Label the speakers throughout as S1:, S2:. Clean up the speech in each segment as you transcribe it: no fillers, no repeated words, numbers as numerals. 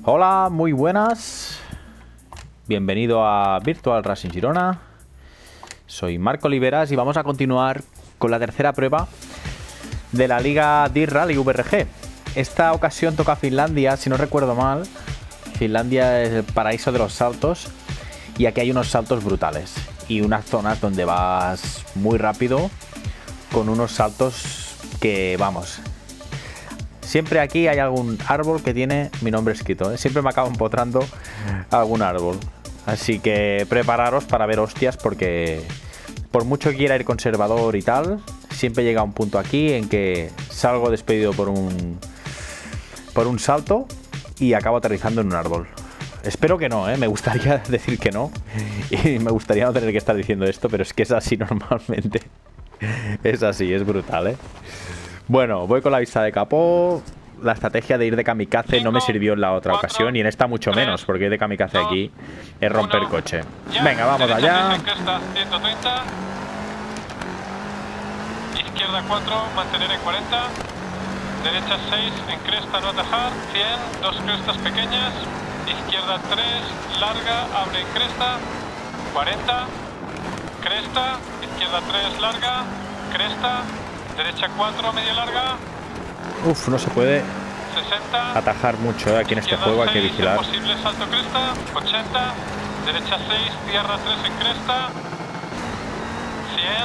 S1: Hola, muy buenas. Bienvenido a Virtual Racing Girona. Soy Marco Oliveras y vamos a continuar con la tercera prueba de la Liga Dirt Rally VRG. Esta ocasión toca Finlandia, si no recuerdo mal. Finlandia es el paraíso de los saltos y aquí hay unos saltos brutales y unas zonas donde vas muy rápido con unos saltos que, vamos, siempre aquí hay algún árbol que tiene mi nombre escrito, ¿eh? Siempre me acabo empotrando algún árbol. Así que prepararos para ver hostias, porque por mucho que quiera ir conservador y tal, siempre llega un punto aquí en que salgo despedido por un salto y acabo aterrizando en un árbol. Espero que no, ¿eh? Me gustaría decir que no y me gustaría no tener que estar diciendo esto, pero es que es así normalmente. Es así, es brutal, ¿eh? Bueno, voy con la vista de capó. La estrategia de ir de kamikaze no me sirvió en la otra ocasión y en esta mucho menos, porque ir de kamikaze aquí es romper coche. Venga, vamos allá.
S2: Izquierda 4, mantener en 40. Derecha 6, en cresta no atajar. 100, dos crestas pequeñas. Izquierda 3, larga, abre en cresta. 40. Cresta, izquierda 3, larga. Cresta. Derecha 4, medio larga.
S1: Uf, no se puede
S2: 60.
S1: atajar mucho, aquí en este juego, hay que vigilar.
S2: Posible salto cresta. 80. Derecha 6, tierra 3 en cresta. 100.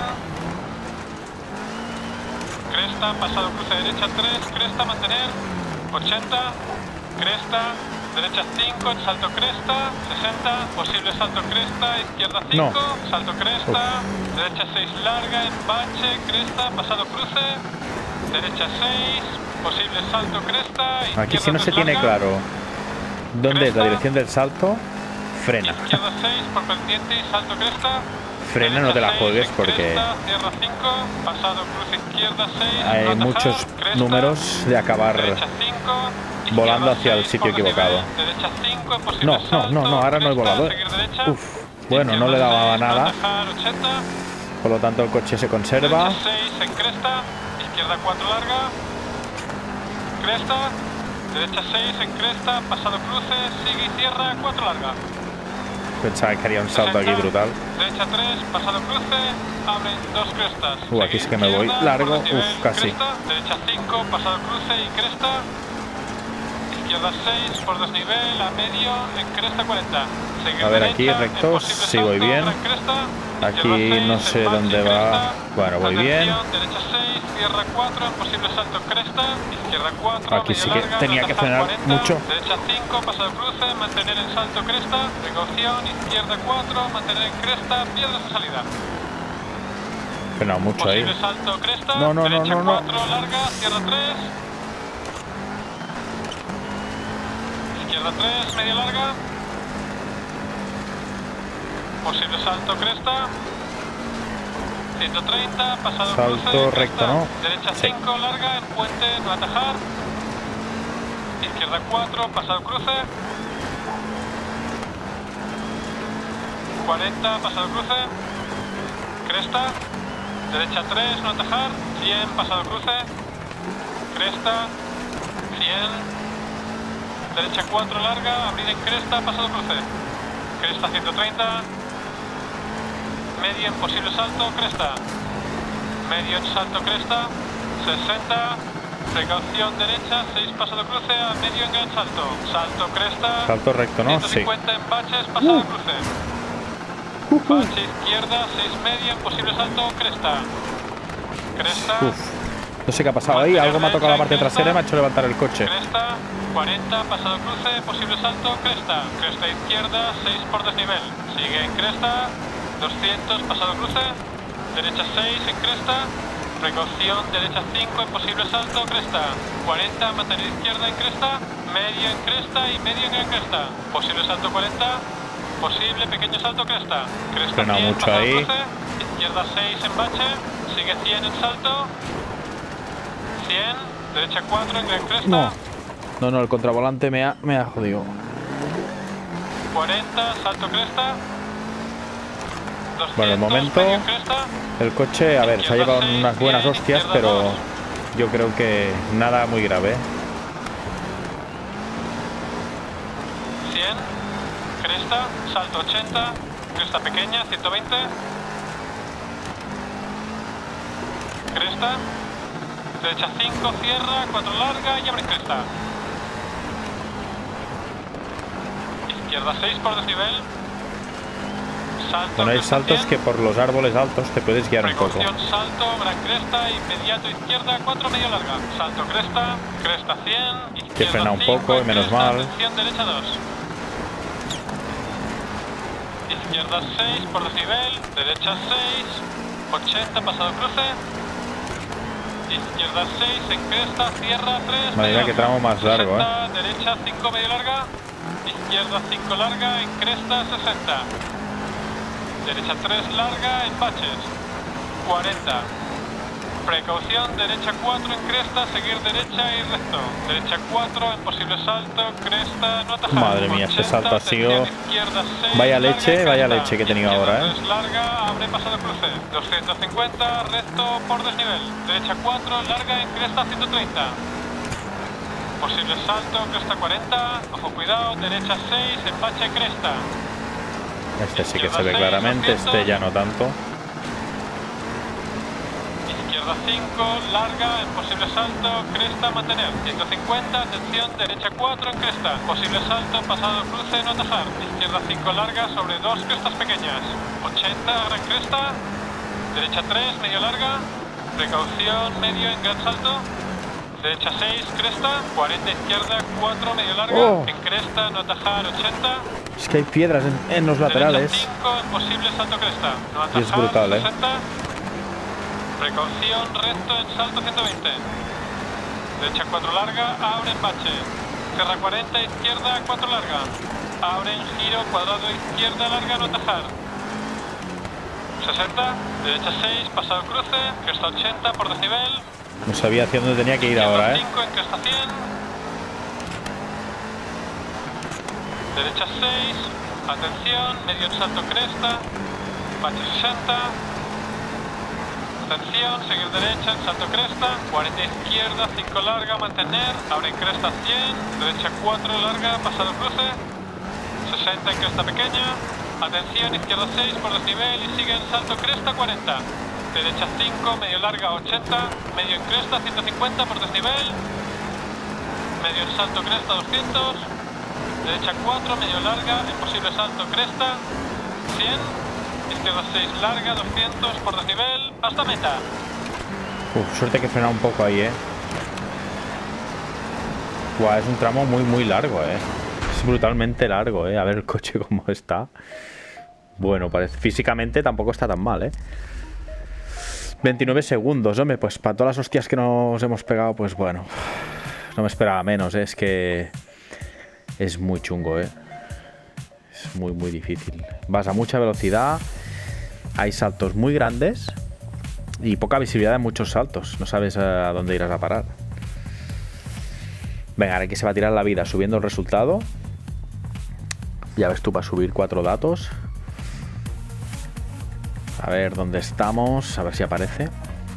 S2: Cresta, pasado cruce derecha 3, cresta, mantener. 80. Cresta. Derecha 5, salto cresta. 60. Posible salto cresta. Izquierda 5,
S1: no.
S2: Salto cresta. Derecha 6, larga, embache, cresta, pasado cruce. Derecha 6, posible salto cresta.
S1: Aquí si no se tiene claro dónde cresta, es la dirección del salto, frena.
S2: Izquierda 6, por pendiente y salto cresta.
S1: Frena, no te la juegues porque
S2: cresta, tierra 5, pasado cruce izquierda 6,
S1: hay
S2: no atajar,
S1: muchos
S2: cresta,
S1: números de acabar
S2: derecha 5,
S1: volando hacia
S2: 6,
S1: el sitio equivocado.
S2: Derecha 5, posible
S1: no, ahora no he volado. Uf, bueno, no le daba nada.
S2: 80,
S1: por lo tanto el coche se conserva.
S2: derecha 6 en cresta, izquierda 4 larga, cresta, derecha 6 en cresta, pasado cruce, sigue y cierra, 4 larga.
S1: Pensaba que haría un salto
S2: 60,
S1: aquí brutal.
S2: Derecha 3, pasado cruce, abre dos crestas.
S1: Aquí sí que me voy largo, casi.
S2: Cresta, derecha 5, pasado cruce y cresta. Izquierda 6, por desnivel, a medio, en cresta 40. Seguir
S1: a ver,
S2: derecha,
S1: aquí recto, sí voy bien. Aquí no sé dónde va. Bueno, voy bien.
S2: Derecha 6, cierra 4, posible salto cresta. Izquierda 4,
S1: aquí sí que
S2: larga,
S1: tenía que frenar
S2: 40,
S1: mucho.
S2: Derecha 5, pasado cruce, mantener en salto cresta. Precaución, izquierda 4, mantener en cresta, pierdes de salida.
S1: Frenado mucho ahí.
S2: Posible salto cresta.
S1: No.
S2: Derecha 4, larga, cierra 3. Izquierda 3, media larga. Posible salto cresta. 130, pasado
S1: salto
S2: cruce,
S1: recto,
S2: cresta.
S1: ¿no?
S2: Derecha
S1: Sí.
S2: 5, larga, en puente, no atajar. Izquierda 4, pasado cruce. 40, pasado cruce. Cresta. Derecha 3, no atajar. 100, pasado cruce. Cresta. 100. Derecha 4, larga, abrir en cresta, pasado cruce. Cresta 130. Medio en posible salto, cresta. Medio en salto, cresta. 60. Precaución derecha, 6 pasado cruce, a medio en gran salto. Salto, cresta.
S1: Salto recto, ¿no?
S2: 150
S1: sí.
S2: en baches, pasado cruce. Bache izquierda, 6 medio en posible salto, cresta. Cresta.
S1: No sé qué ha pasado ahí, algo me ha tocado la parte trasera y me ha hecho levantar el coche.
S2: Cresta, 40, pasado cruce, posible salto, cresta. Cresta izquierda, 6 por desnivel. Sigue en cresta, 200, pasado cruce. Derecha 6 en cresta. Precaución, derecha 5 en posible salto, cresta. 40, mantener izquierda en cresta. Medio en cresta y medio en gran cresta. Posible salto 40. Posible pequeño salto, cresta. Cresta 100,
S1: mucho
S2: pasado
S1: ahí.
S2: cruce. Izquierda 6 en bache. Sigue 100 en salto. 100, derecha 4 en gran cresta.
S1: No, el contravolante me ha jodido.
S2: 40, salto cresta. 200,
S1: Bueno, de momento
S2: medio cresta.
S1: el coche, a ver, se ha llevado
S2: 6,
S1: unas buenas
S2: 100,
S1: hostias,
S2: izquierda
S1: pero
S2: 2.
S1: yo creo que nada muy grave.
S2: 100, cresta, salto 80, cresta pequeña, 120, cresta, derecha 5, cierra, 4 larga y abre cresta. Izquierda 6 por desnivel. Salto,
S1: bueno, hay
S2: cresta
S1: saltos
S2: 100.
S1: Que por los árboles altos te puedes guiar un poco.
S2: Precaución, salto, gran cresta, inmediato izquierda, 4 medio larga. Salto cresta, cresta 100, izquierda
S1: Que frena un
S2: 5,
S1: poco y menos
S2: cresta,
S1: mal.
S2: atención, derecha 2. Izquierda 6 por desnivel, derecha 6, 80 pasado cruce. Izquierda 6 en cresta, cierra 3.
S1: Madre mía, qué tramo más largo,
S2: 60, derecha 5 medio larga, izquierda 5 larga, en cresta 60. Derecha 3 larga, en baches, 40. Precaución, derecha 4 en cresta, seguir derecha y recto. Derecha 4 en posible salto, cresta, no atajar.
S1: Madre mía, este
S2: 80,
S1: salto ha sido...
S2: izquierda 6,
S1: Vaya
S2: larga,
S1: leche,
S2: cresta.
S1: vaya leche que he tenido
S2: Izquierda
S1: ahora,
S2: 3 larga, abre pasado cruce. 250, recto por desnivel. Derecha 4, larga en cresta 130. Posible salto, cresta 40, ojo cuidado, derecha 6, empache cresta.
S1: Este sí que se ve claramente, este ya no tanto.
S2: Izquierda 5, larga, en posible salto, cresta, mantener. 150, atención, derecha 4 en cresta. Posible salto, pasado cruce, no atajar. Izquierda 5, larga, sobre 2 crestas pequeñas. 80, gran cresta. Derecha 3, medio larga. Precaución, medio en gran salto. Derecha 6, cresta. 40, izquierda 4, medio larga.
S1: Oh.
S2: En cresta, no atajar, 80.
S1: Es que hay piedras en los laterales.
S2: Derecha 5, en posible salto cresta. No atajar,
S1: Y es brutal,
S2: 60. Precaución, recto en salto 120. Derecha 4 larga, abre en bache. Cierra 40, izquierda 4 larga. Abre en giro, cuadrado izquierda larga, no atajar. 60, derecha 6, pasado cruce, cresta 80 por desnivel.
S1: No sabía hacia dónde tenía que ir ahora, ¿eh?
S2: 5 en cresta 100. Derecha 6, atención, medio en salto cresta. Bache 60. Atención, seguir derecha en salto cresta, 40 izquierda, 5 larga, mantener, abre en cresta 100, derecha 4 larga, pasado cruce, 60 en cresta pequeña, atención, izquierda 6 por desnivel y sigue en salto cresta 40, derecha 5, medio larga 80, medio en cresta 150 por desnivel, medio en salto cresta 200, derecha 4, medio larga, en posible salto cresta, 100, izquierda 6 larga, 200 por desnivel, hasta meta.
S1: Suerte que frena un poco ahí, ¿eh? Buah, es un tramo muy largo, ¿eh? Es brutalmente largo, ¿eh? A ver el coche cómo está. Bueno, parece, físicamente tampoco está tan mal, ¿eh? 29 segundos, hombre, pues para todas las hostias que nos hemos pegado, pues bueno, no me esperaba menos, ¿eh? Es que es muy chungo, ¿eh? Es muy difícil. Vas a mucha velocidad, hay saltos muy grandes y poca visibilidad en muchos saltos. No sabes a dónde irás a parar. Venga, ahora que se va a tirar la vida subiendo el resultado. Ya ves tú, para subir 4 datos. A ver dónde estamos, a ver si aparece.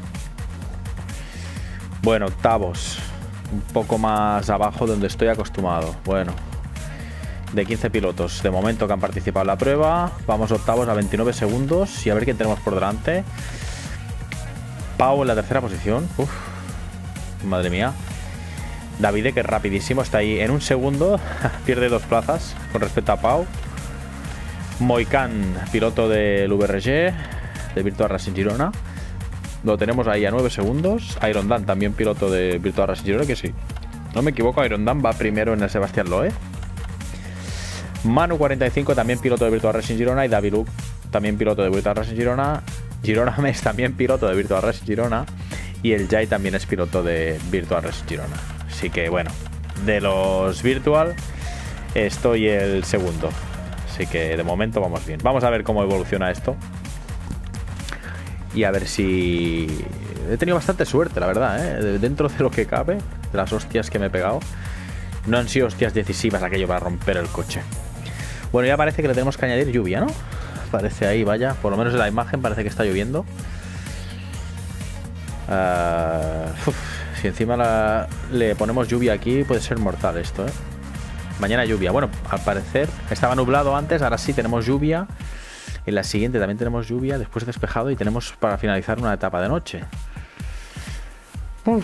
S1: Bueno, octavos. Un poco más abajo de donde estoy acostumbrado. Bueno, de 15 pilotos de momento que han participado en la prueba. Vamos octavos a 29 segundos y a ver quién tenemos por delante. Pau en la tercera posición. Uf, madre mía. Davide, que es rapidísimo, está ahí en un segundo. Pierde 2 plazas con respecto a Pau. Moicán, piloto del VRG de Virtual Racing Girona. Lo tenemos ahí a 9 segundos. Iron Dan, también piloto de Virtual Racing Girona, que sí. No me equivoco, Iron Dan va primero en el Sebastián Loeb. Manu 45, también piloto de Virtual Racing Girona. Y David Luke, también piloto de Virtual Racing Girona. Girona Mes, también piloto de Virtual Racing Girona. Y el Jai también es piloto de Virtual Racing Girona. Así que bueno, de los Virtual estoy el segundo. Así que de momento vamos bien. Vamos a ver cómo evoluciona esto. Y a ver si... He tenido bastante suerte, la verdad, ¿eh? Dentro de lo que cabe, de las hostias que me he pegado. No han sido hostias decisivas aquello para romper el coche. Bueno, ya parece que le tenemos que añadir lluvia, ¿no? Parece ahí, vaya. Por lo menos en la imagen parece que está lloviendo. Si encima le ponemos lluvia aquí, puede ser mortal esto, ¿eh? Mañana lluvia. Bueno, al parecer estaba nublado antes, ahora sí tenemos lluvia. En la siguiente también tenemos lluvia, después despejado y tenemos para finalizar una etapa de noche. Uf.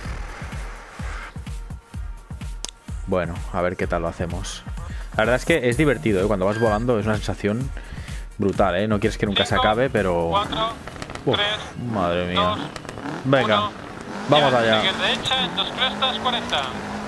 S1: Bueno, a ver qué tal lo hacemos. La verdad es que es divertido, ¿eh? Cuando vas volando es una sensación brutal, ¿eh? No quieres que nunca se acabe, pero...
S2: 4, 3,
S1: madre mía.
S2: 2,
S1: Venga,
S2: 1.
S1: vamos
S2: Ya,
S1: allá.
S2: Seguir derecha en 2 crestas, 40.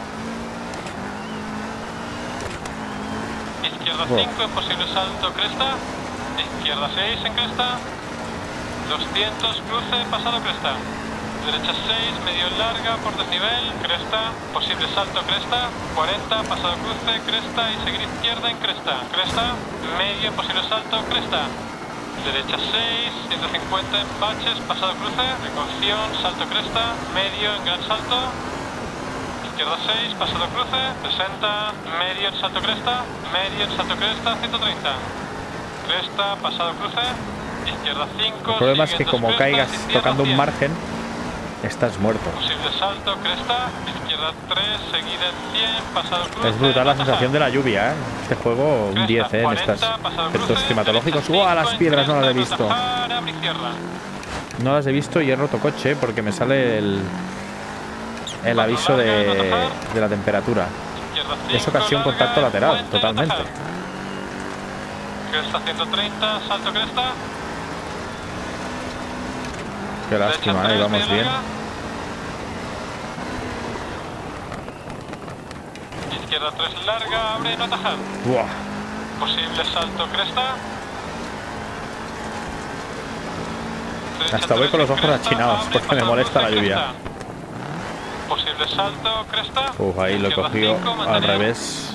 S2: Izquierda 5 en posible salto cresta. Izquierda 6 en cresta. 200 cruce pasado cresta. Derecha 6, medio larga por desnivel, cresta, posible salto cresta, 40, pasado cruce, cresta y seguir izquierda en cresta, cresta, medio posible salto cresta, derecha 6, 150 en baches, pasado cruce, precaución, salto cresta, medio en gran salto, izquierda 6, pasado cruce, 60, medio en salto cresta, 130, cresta, pasado cruce, izquierda 5.
S1: El problema es que como caigas tocando un margen, estás muerto.
S2: Posible salto, cresta, izquierda 3, seguida en 100, pasado cruce.
S1: Es brutal la sensación de la lluvia, ¿eh? Este juego, un 10, ¿eh? En
S2: 40,
S1: estos
S2: pasado
S1: efectos
S2: cruce,
S1: climatológicos.
S2: derecha
S1: ¡Uah! Las
S2: 5,
S1: piedras no las he
S2: cresta,
S1: visto.
S2: atajar, abre izquierda.
S1: No las he visto y he roto coche porque me sale el aviso de la temperatura.
S2: Izquierda 5,
S1: Es ocasión
S2: larga,
S1: contacto lateral,
S2: puente,
S1: totalmente.
S2: atajar. Cresta 130, salto cresta.
S1: Qué lástima, ahí vamos bien.
S2: Izquierda 3 larga, abre, no atajar.
S1: ¡Buah!
S2: Posible salto cresta. Derecha
S1: Hasta voy con los
S2: 3
S1: ojos
S2: cresta,
S1: achinados
S2: abre,
S1: porque me
S2: pasado
S1: molesta la
S2: cruce,
S1: lluvia.
S2: cresta. Posible salto cresta.
S1: Ahí lo he
S2: Izquierda
S1: cogido
S2: 5,
S1: al
S2: mantener.
S1: revés.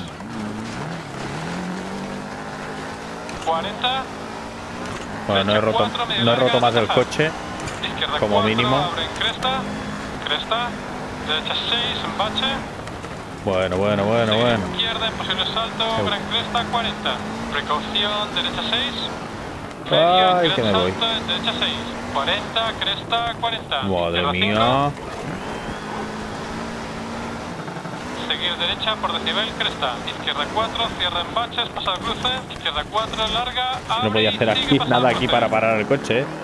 S2: 40.
S1: Bueno, no he roto más del coche.
S2: Izquierda
S1: como
S2: 4,
S1: mínimo.
S2: abre en cresta. Cresta. Derecha 6 en bache.
S1: Bueno.
S2: Izquierda en posible salto, abre en cresta 40. Precaución, derecha 6.
S1: Ay,
S2: Medio
S1: que
S2: en
S1: me
S2: gran
S1: voy.
S2: salto, en derecha 6. 40, cresta 40.
S1: Madre
S2: Izquierda
S1: mía.
S2: 5. Seguir derecha por desnivel, cresta. Izquierda 4, cierra en baches, pasado cruce. Izquierda 4, larga, abre.
S1: No voy a hacer
S2: y sigue
S1: aquí
S2: pasado
S1: nada aquí
S2: cruce.
S1: para parar el coche, ¿eh?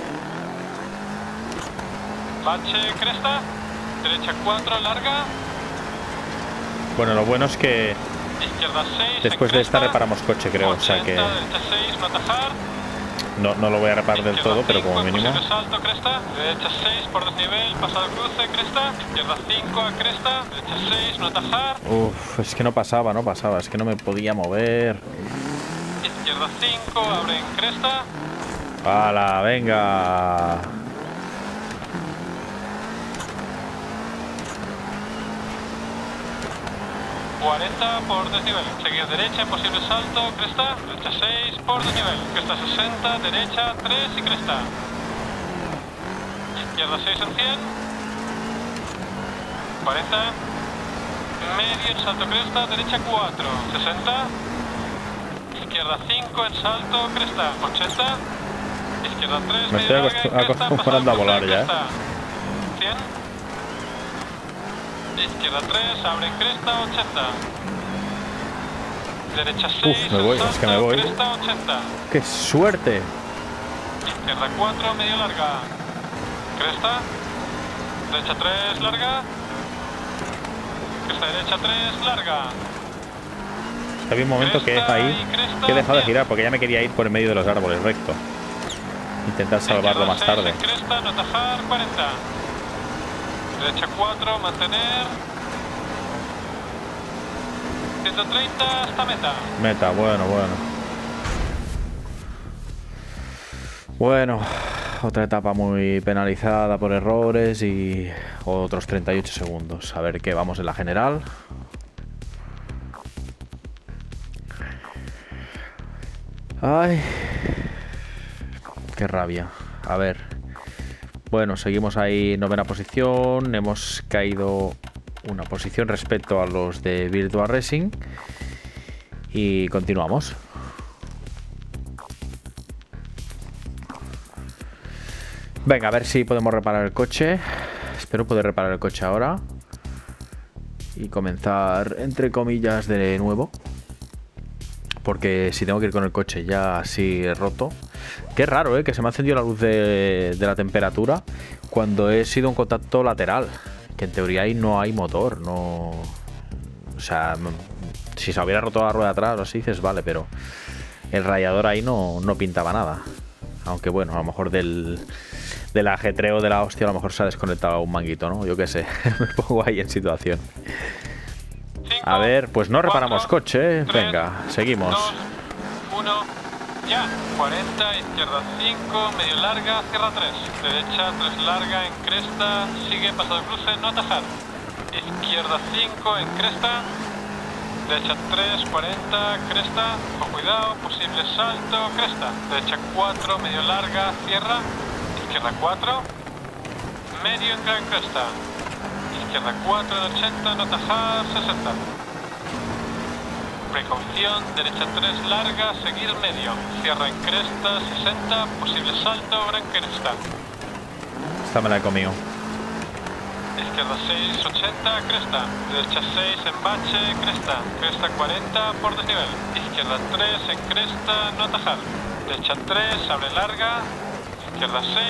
S2: Bache, cresta. Derecha 4, larga.
S1: Bueno, lo bueno es que
S2: Izquierda 6.
S1: después de esta reparamos coche, creo. O sea que
S2: 80, derecha 6, no atajar.
S1: no lo voy a reparar del todo, pero como mínimo.
S2: Posible salto, cresta. Derecha 6 por desnivel, pasado cruce, cresta. Izquierda 5 a cresta. Derecha 6, no atajar.
S1: Uf, es que no pasaba. Es que no me podía mover.
S2: Izquierda 5, abre en cresta.
S1: ¡Hala, venga!
S2: Por desnivel. Seguir derecha, posible salto, cresta. Derecha 6 por desnivel. Cresta 60, derecha 3 y cresta. Izquierda 6 en 100. 40. Medio en salto cresta, derecha 4. 60. Izquierda 5 en salto, cresta. 80. Izquierda 3,
S1: Me estoy acostumbrando a volar ya, ¿eh?
S2: 100. Izquierda 3, abre en cresta, 80. Derecha 6,
S1: me voy,
S2: salto,
S1: es que me voy.
S2: cresta, 80.
S1: ¡Qué suerte!
S2: Izquierda 4, medio larga. Cresta. Derecha 3, larga. Cresta derecha 3, larga.
S1: Había un momento que ahí que he dejado de girar porque ya me quería ir por el medio de los árboles recto. Intentar salvarlo más tarde.
S2: Cresta, no atajar, 40. Derecha 4, mantener. 130 hasta meta.
S1: Meta, bueno. Bueno, otra etapa muy penalizada por errores y otros 38 segundos. A ver qué, vamos en la general. Ay, qué rabia. A ver. Bueno, seguimos ahí en novena posición. Hemos caído una posición respecto a los de Virtua Racing. Y continuamos. Venga, a ver si podemos reparar el coche. Espero poder reparar el coche ahora. y comenzar, entre comillas, de nuevo. Porque si tengo que ir con el coche ya así roto. Qué raro, que se me ha encendido la luz de la temperatura cuando he sido un contacto lateral. Que en teoría ahí no hay motor, no... O sea, si se hubiera roto la rueda atrás o así, dices, vale, pero el radiador ahí no pintaba nada. Aunque bueno, a lo mejor del ajetreo de la hostia, a lo mejor se ha desconectado un manguito, ¿no? Yo qué sé, me pongo ahí en situación. A ver, pues no reparamos coche, venga, seguimos.
S2: 2, 1, ya. 40, izquierda 5, medio larga, cierra 3. Derecha 3 larga, en cresta, sigue, paso de cruce, no atajar. Izquierda 5, en cresta. Derecha 3, 40, cresta, con cuidado, posible salto, cresta. Derecha 4, medio larga, cierra. Izquierda 4, medio en gran cresta. Izquierda 4 en 80, no atajar, 60. Precaución, derecha 3 larga, seguir medio. Cierra en cresta, 60, posible salto, gran cresta.
S1: Esta me la he comido.
S2: Izquierda 6, 80, cresta. Derecha 6 en bache, cresta. Cresta 40 por desnivel. Izquierda 3 en cresta, no atajar. Derecha 3, abre larga. Izquierda 6.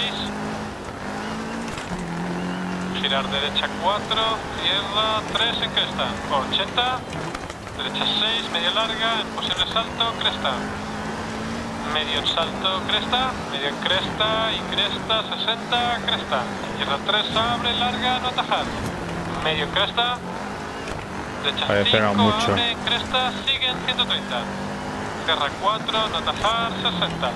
S2: Girar derecha 4, cierra 3 en cresta. 80. Derecha 6, medio larga, en posible salto, cresta. Medio en salto, cresta. Medio en cresta y cresta, 60, cresta. Izquierda 3, abre, larga, no atajar. Medio en cresta. Derecha 5,
S1: mucho.
S2: abre, en cresta, sigue en 130. Cierra 4, no atajar, 60.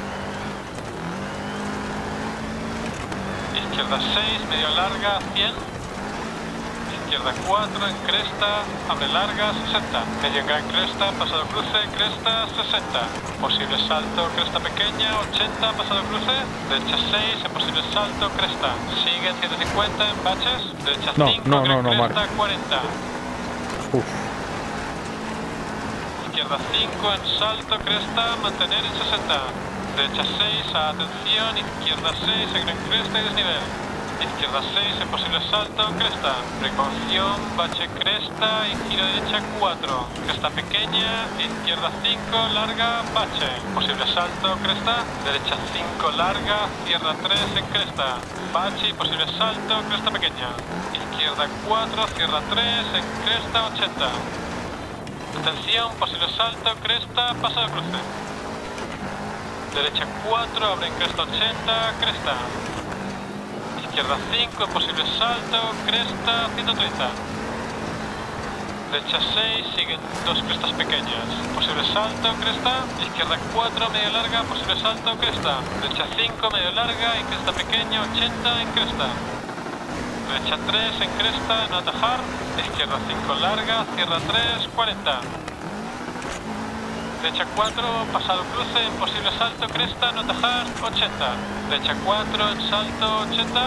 S2: Izquierda 6, medio larga, 100. Izquierda 4, en cresta, abre larga, 60. Medio en gran cresta, pasado cruce, cresta, 60. Posible salto, cresta pequeña, 80, pasado cruce. Derecha 6, en posible salto, cresta. Sigue en 150 en baches. Derecha 5, cresta, 40.
S1: Uf.
S2: Izquierda 5, en salto, cresta, mantener en 60. Derecha 6, atención, izquierda 6, en gran cresta y desnivel. Izquierda 6, en posible salto, cresta. Precaución, bache cresta y giro derecha 4. Cresta pequeña, izquierda 5, larga, bache. Posible salto, cresta. Derecha 5, larga, cierra 3 en cresta. Bache y posible salto, cresta pequeña. Izquierda 4, cierra 3 en cresta 80. Atención, posible salto, cresta, paso de cruce. Derecha 4, abre en cresta 80, cresta. Izquierda 5, posible salto, cresta, 130. Derecha 6, siguen 2 crestas pequeñas. Posible salto, cresta. Izquierda 4, medio larga, posible salto, cresta. Derecha 5, medio larga y cresta pequeña, 80 en cresta. Derecha 3 en cresta, no atajar. Izquierda 5 larga, cierra 3, 40. Derecha 4, pasado cruce, en posible salto, cresta, no atajar, 80. Derecha 4, en salto, 80.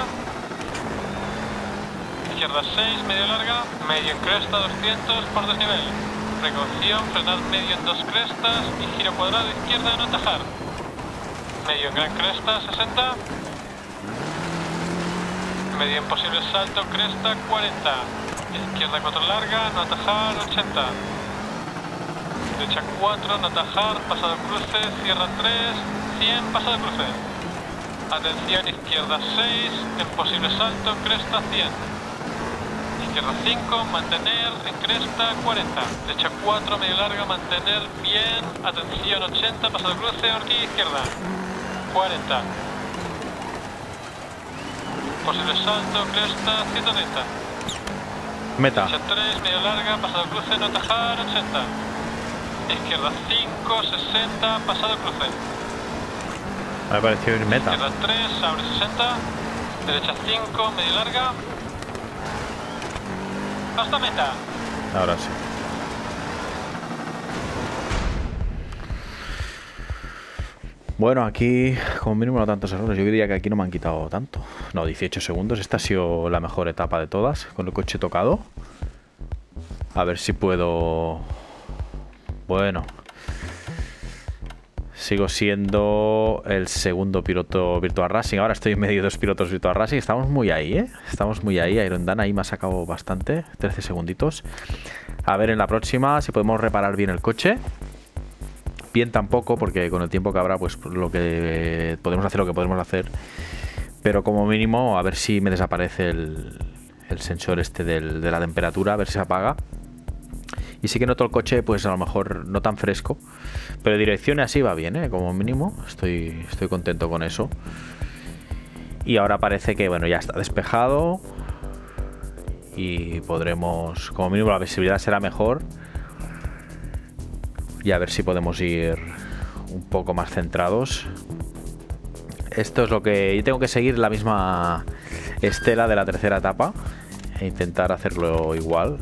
S2: Izquierda 6, medio larga, medio en cresta, 200 por desnivel. Precaución, frenar medio en 2 crestas y giro cuadrado izquierda, no atajar. Medio en gran cresta, 60. Medio en posible salto, cresta, 40. Izquierda 4 larga, no atajar, 80. Derecha 4, no atajar, pasado cruce, cierra 3, 100, pasado cruce. Atención, izquierda 6, en posible salto, cresta 100. Izquierda 5, mantener, en cresta 40. Derecha 4, medio larga, mantener, bien. Atención, 80, pasado cruce, horquilla izquierda. 40. Posible salto, cresta, 130.
S1: Meta.
S2: Derecha 3, medio larga, pasado cruce, no atajar, 80. Izquierda 5, 60, pasado cruce.
S1: Me ha parecido ir meta.
S2: Izquierda 3, abre 60. Derecha 5, medio larga. Hasta meta.
S1: Ahora sí. Bueno, aquí como mínimo no tantos errores. Yo diría que aquí no me han quitado tanto. No, 18 segundos. Esta ha sido la mejor etapa de todas, con el coche tocado. A ver si puedo... Bueno, Sigo siendo el segundo piloto Virtual Racing. Ahora estoy en medio de dos pilotos Virtual Racing. Estamos muy ahí, ¿eh? Estamos muy ahí. Iron Dan ahí me ha sacado bastante. 13 segunditos. A ver en la próxima si podemos reparar bien el coche. Bien tampoco, porque con el tiempo que habrá, pues lo que podemos hacer, lo que podemos hacer. Pero como mínimo, a ver si me desaparece el sensor este de la temperatura. A ver si se apaga. Y sí que noto el coche, pues a lo mejor no tan fresco, pero dirección así va bien, ¿eh? Como mínimo. Estoy contento con eso. Y ahora parece que, bueno, ya está despejado. Y podremos, como mínimo la visibilidad será mejor. Y a ver si podemos ir un poco más centrados. Esto es lo que... Yo tengo que seguir la misma estela de la tercera etapa. E intentar hacerlo igual.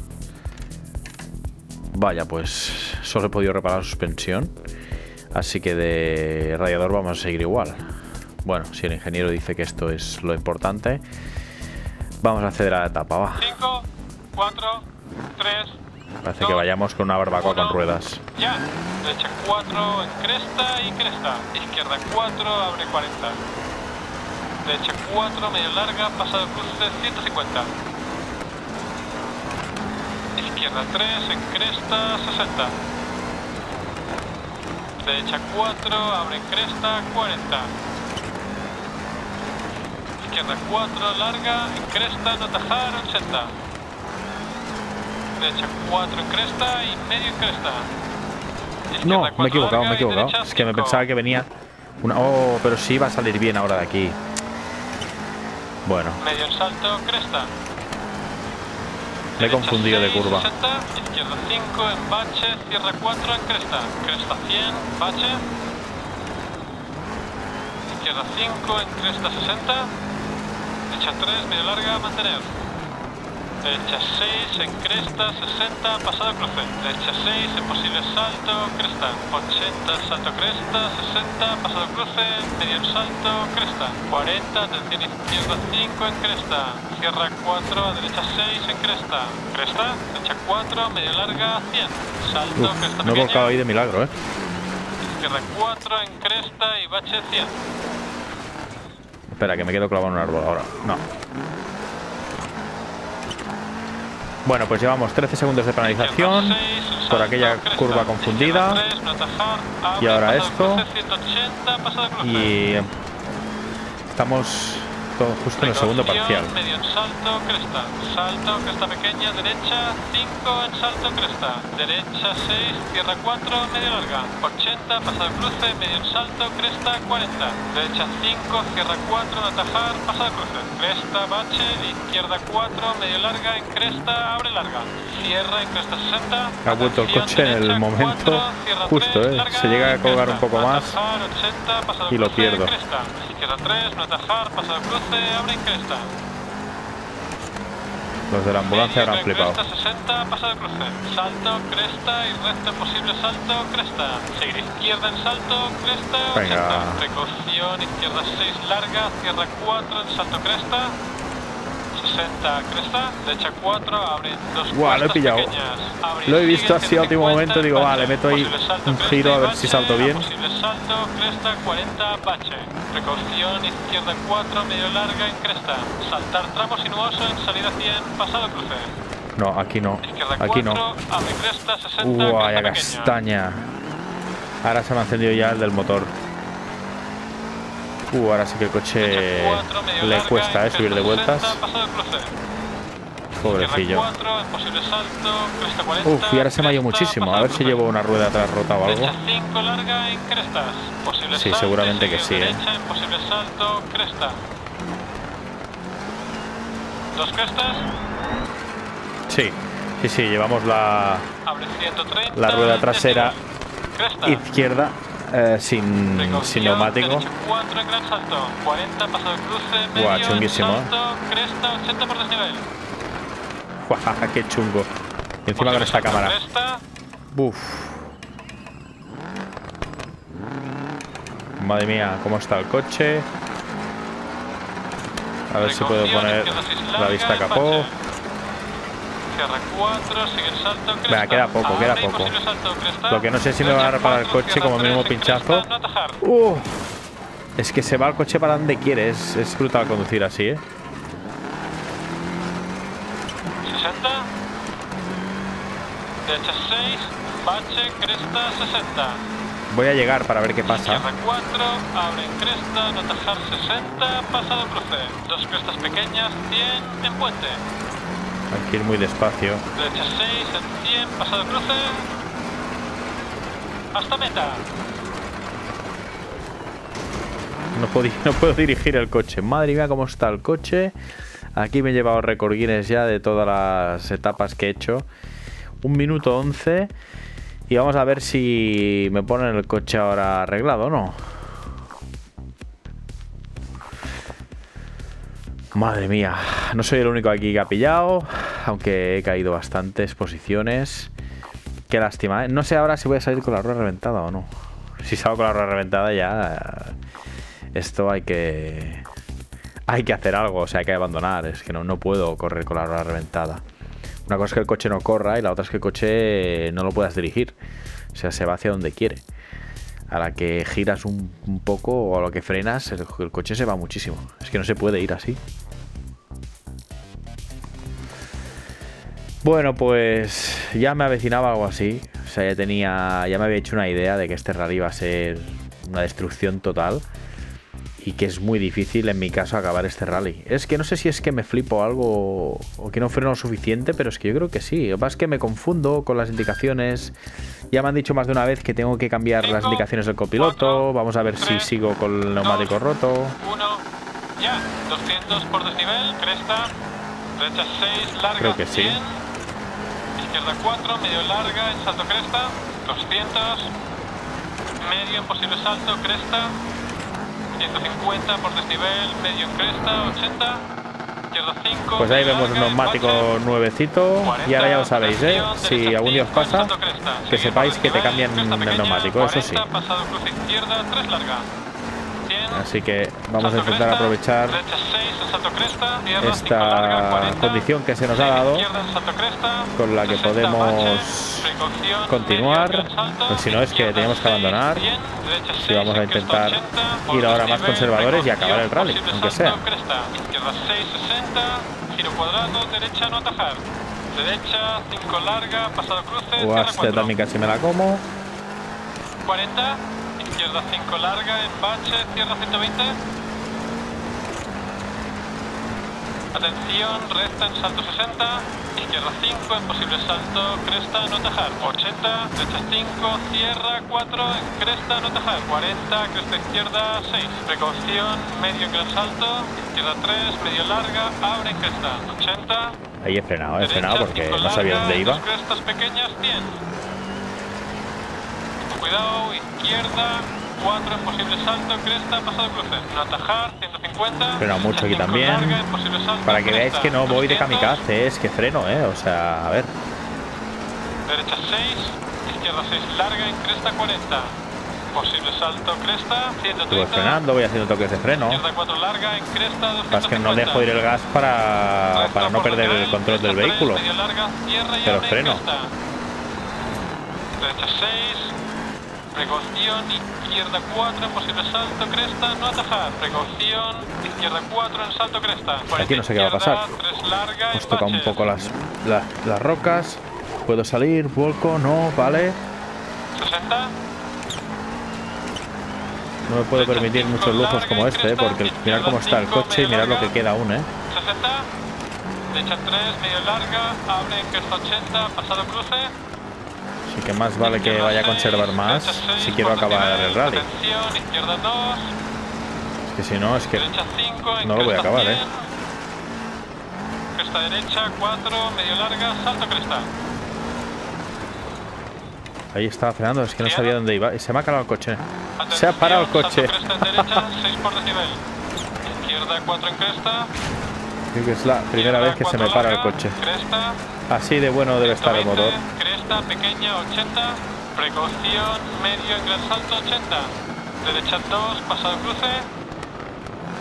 S1: Vaya, pues solo he podido reparar la suspensión. Así que de radiador vamos a seguir igual. Bueno, si el ingeniero dice que esto es lo importante, vamos a acceder a la etapa, va.
S2: 5, 4, 3.
S1: Parece
S2: 2,
S1: que vayamos con una barbacoa
S2: 1,
S1: con ruedas.
S2: Ya. Derecha 4 en cresta y cresta. Izquierda 4, abre 40. Derecha 4, medio larga, pasado cruce 150. Izquierda 3, en cresta, 60. Derecha 4, abre en cresta, 40. Izquierda 4, larga, en cresta, no tajar, 80. Derecha 4 en cresta y medio en cresta.
S1: No,
S2: Izquierda
S1: me he
S2: 4
S1: equivocado,
S2: larga
S1: me he
S2: y
S1: equivocado.
S2: derecha
S1: Es que me
S2: 5.
S1: pensaba que venía una... Oh, pero sí va a salir bien ahora de aquí. Bueno,
S2: Medio en salto, cresta.
S1: me he confundido de curva.
S2: 60, izquierda 5 en bache, cierra 4 en cresta. Cresta 100, bache. Izquierda 5 en cresta 60. Derecha 3, medio larga, mantener. Derecha 6 en cresta 60, pasado cruce. Derecha 6 en posible salto, cresta. 80, salto cresta, 60, pasado cruce, medio en salto, cresta. 40, atención izquierda 5 en cresta. Cierra 4, a derecha 6 en cresta. Cresta, derecha 4, medio larga, 100. Salto,
S1: Uf,
S2: cresta
S1: no he
S2: pequeña.
S1: volcado ahí de milagro, ¿eh?
S2: Izquierda 4 en cresta y bache 100.
S1: Espera, que me quedo clavado en un árbol ahora. No. Bueno, pues llevamos 13 segundos de penalización
S2: Izquierda 6,
S1: por
S2: salto,
S1: aquella
S2: cresta.
S1: curva confundida.
S2: Izquierda 3, no tajar, abre,
S1: Y ahora
S2: pasado
S1: esto.
S2: cruce, 180, pasado cruce.
S1: Y estamos justo en el segundo parcial.
S2: Medio en salto, cresta. Salto, cresta pequeña, derecha 5 en salto, cresta. Derecha 6, cierra 4, medio larga. 80, pasado cruce, medio en salto, cresta 40. Derecha 5, cierra 4, en atajar, pasado cruce. Cresta, bache, izquierda 4, medio larga, en cresta, abre larga. Cierra en cresta 60.
S1: Ha vuelto el coche en el momento justo, se llega a colgar un poco más y lo pierdo.
S2: Izquierda 3, no atajar, pasado cruce, abre en cresta.
S1: Los de la ambulancia habrán flipado.
S2: Cresta 60, pasado cruce. Salto, cresta y recto posible salto, cresta. Seguir izquierda en salto, cresta 80.
S1: Venga.
S2: Precaución, izquierda 6 larga, cierra 4 en salto, cresta. 60, cresta. Derecha 4, abre dos
S1: Guau, lo he
S2: cuestas
S1: pillado.
S2: pequeñas. Abre
S1: Lo he
S2: y
S1: visto
S2: sigue,
S1: así a último
S2: 150,
S1: momento, digo,
S2: bache.
S1: vale, meto ahí
S2: Posible salto,
S1: un
S2: cresta
S1: giro
S2: y
S1: a ver si
S2: bache.
S1: salto bien.
S2: Posible salto, cresta 40, bache. Precaución, izquierda 4, medio larga en cresta. Saltar tramo sinuoso en salida 100, pasado cruce.
S1: No, aquí no.
S2: Izquierda
S1: Aquí
S2: 4,
S1: no.
S2: abre cresta 60,
S1: Vaya
S2: cresta pequeña.
S1: castaña. Ahora se me ha encendido ya el del motor. Ahora sí que el coche
S2: Derecha 4, medio
S1: le
S2: larga,
S1: cuesta
S2: en
S1: subir de
S2: cresta
S1: vueltas.
S2: 60, pasado cruce.
S1: Pobrecillo.
S2: Izquierda 4, en posible salto, cresta 40.
S1: Y ahora se me ha ido
S2: cresta,
S1: muchísimo. A
S2: pasado
S1: ver si
S2: cruce.
S1: llevo una rueda atrás rota o algo.
S2: Derecha 5 larga en crestas. Posible
S1: Sí,
S2: salto,
S1: seguramente que
S2: sigue
S1: sí, ¿eh?
S2: derecha en posible salto, cresta. Dos crestas.
S1: Sí, llevamos la
S2: Abre 130.
S1: La rueda trasera
S2: Cresta.
S1: izquierda sin
S2: Precaución,
S1: neumático.
S2: Derecha 4 en gran salto. 40 pasado cruce. Medio
S1: Guau,
S2: en
S1: chunguísimo, ¿eh?
S2: salto. Cresta 80 por desnivel.
S1: ¡Guau, qué chungo! Y encima con
S2: Posible
S1: esta
S2: salto,
S1: cámara.
S2: Cresta.
S1: Uf. Madre mía, cómo está el coche. A ver si puedo
S2: Precaución,
S1: poner
S2: izquierda 6
S1: la
S2: larga,
S1: vista
S2: en
S1: capó.
S2: bache. izquierda 4, sigue el salto, cresta.
S1: Venga, queda poco, queda poco.
S2: Salto, cresta,
S1: Lo que no sé si me va a reparar el coche, como mínimo pinchazo.
S2: Cresta, no atajar.
S1: Es que se va el coche para donde quiere. Es brutal conducir así,
S2: 60. Derecha 6, bache, cresta, 60.
S1: Voy a llegar para ver qué pasa.
S2: Izquierda 4, abre en cresta, no atajar 60, pasado cruce. Dos crestas pequeñas, 100 en puente.
S1: Hay que ir muy despacio.
S2: Derecha 6 en 100, pasado cruce. Hasta meta.
S1: No puedo dirigir el coche. Madre mía, cómo está el coche. Aquí me he llevado récord Guinness ya de todas las etapas que he hecho. 1 minuto 11. Y vamos a ver si me ponen el coche ahora arreglado o no. Madre mía. No soy el único aquí que ha pillado. Aunque he caído bastantes posiciones. Qué lástima, ¿eh? No sé ahora si voy a salir con la rueda reventada o no. Si salgo con la rueda reventada ya... Esto hay que hacer algo, o sea, hay que abandonar. Es que no puedo correr con la rueda reventada. Una cosa es que el coche no corra y la otra es que el coche no lo puedas dirigir. O sea, se va hacia donde quiere. A la que giras un poco o a lo que frenas, el coche se va muchísimo. Es que no se puede ir así. Bueno, pues ya me avecinaba algo así. O sea, ya me había hecho una idea de que este rally iba a ser una destrucción total. Y que es muy difícil en mi caso acabar este rally. Es que no sé si es que me flipo algo o que no freno lo suficiente, pero es que yo creo que sí. Lo que pasa es que me confundo con las indicaciones. Ya me han dicho más de una vez que tengo que cambiar las indicaciones del copiloto. Vamos a ver si sigo con el neumático roto.
S2: 1, ya, 200 por desnivel, cresta, derecha 6, larga,
S1: Creo que sí.
S2: 100, izquierda 4, medio larga, en salto cresta, 200, medio en posible salto, cresta, 150 por desnivel, medio en cresta, 80, izquierda 5.
S1: Pues ahí vemos un neumático nuevecito.
S2: 40,
S1: Y ahora ya lo sabéis, ¿eh? Si
S2: derecha
S1: algún día os
S2: 5,
S1: pasa,
S2: salto cresta,
S1: que
S2: sigue
S1: sepáis
S2: por
S1: que te
S2: desnivel,
S1: cambian
S2: cresta
S1: el
S2: pequeña,
S1: neumático, eso sí.
S2: 40, pasado cruce izquierda, 3 larga. 100,
S1: Así que vamos a
S2: salto
S1: intentar
S2: cresta,
S1: aprovechar
S2: derecha 6, en salto cresta, tierra,
S1: esta
S2: 5 larga, 40,
S1: condición que se nos ha dado,
S2: izquierda, en salto cresta,
S1: con la que
S2: 60
S1: podemos
S2: baches, precaución,
S1: continuar.
S2: medio en salto,
S1: Pues si no es que
S2: izquierda
S1: teníamos que
S2: 6,
S1: abandonar.
S2: 100, derecha
S1: Si
S2: 6,
S1: vamos a
S2: en cresta
S1: intentar
S2: 80, por
S1: ir ahora más
S2: desnivel,
S1: conservadores y acabar el rally,
S2: posible
S1: aunque
S2: salto,
S1: sea.
S2: cresta, izquierda 6, 60, giro cuadrado, derecha no atajar, derecha 5 larga, pasado cruce, tierra
S1: Este
S2: 4,
S1: también casi me la como.
S2: 40, izquierda 5 larga, en bache, tierra 120. Atención, recta en salto 60, izquierda 5, en posible salto, cresta, no atajar, 80, derecha 5, cierra 4, en cresta, no atajar, 40, cresta izquierda 6, precaución, medio en gran salto, izquierda 3, medio larga, abre en cresta, 80,
S1: Ahí he frenado
S2: derecha,
S1: porque
S2: 5
S1: no sabía
S2: larga,
S1: dónde iba.
S2: dos crestas pequeñas, 100. Cuidado, izquierda 4 en posible salto, cresta, pasado cruce, no atajar, 150.
S1: Freno mucho aquí también.
S2: Larga, en posible salto,
S1: Para que veáis
S2: cresta,
S1: que no voy de
S2: 200.
S1: kamikaze, es que freno, o sea, a ver.
S2: Derecha 6, izquierda 6 larga, en cresta 40. Posible salto, cresta, 130.
S1: Voy frenando, voy haciendo toques de freno.
S2: Izquierda 4 larga, en cresta 250.
S1: Es que no dejo ir el gas para no perder el control del vehículo.
S2: Medio larga, cierra y
S1: Pero
S2: abre en
S1: freno.
S2: cresta. Derecha 6, precaución, izquierda 4 en posible salto, cresta, no atajar. Precaución, izquierda 4 en salto, cresta.
S1: Aquí no sé qué va a pasar.
S2: 3 larga,
S1: Nos
S2: en
S1: toca un
S2: baches.
S1: poco las rocas. Puedo salir, vuelco, no, vale.
S2: 60.
S1: No me puedo permitir muchos lujos como este, porque mirad cómo está el coche y mirad lo que queda aún,
S2: 60. Derecha 3, medio larga, abre en cresta 80, pasado cruce.
S1: Así que más vale que vaya a conservar más si quiero acabar el rally.
S2: Atención, izquierda 2,
S1: Es que si no, es que
S2: derecha 5, en
S1: no lo voy a
S2: cresta
S1: acabar,
S2: 100. Cresta derecha 4, medio larga, salto cresta.
S1: Ahí estaba frenando, es que no sabía dónde iba. Y se me ha calado el coche. Se ha
S2: Atención,
S1: parado el coche.
S2: salto cresta en derecha, 6 por desnivel. Izquierda 4 en cresta.
S1: Creo que es la primera vez que se me para el coche.
S2: Cresta.
S1: Así de bueno debe estar el motor.
S2: Cresta pequeña 80, precaución, medio en gran salto 80, derecha 2, pasado cruce,